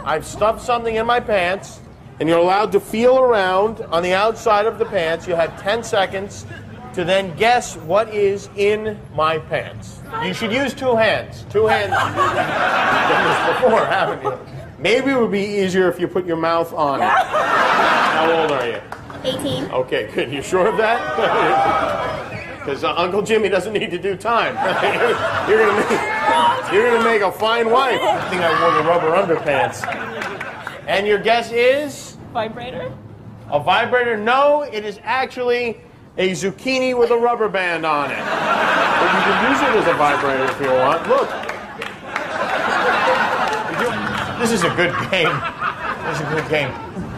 I've stuffed something in my pants, and you're allowed to feel around on the outside of the pants. You have 10 seconds to then guess what is in my pants. You should use 2 hands. 2 hands. You've done this before, haven't you? Maybe it would be easier if you put your mouth on it. How old are you? 18. Okay, good. You sure of that? Because Uncle Jimmy doesn't need to do time. You're gonna make a fine wife. I think I wore the rubber underpants. And your guess is? Vibrator? A vibrator? No, it is actually a zucchini with a rubber band on it. But you can use it as a vibrator if you want. Look. This is a good game. This is a good game.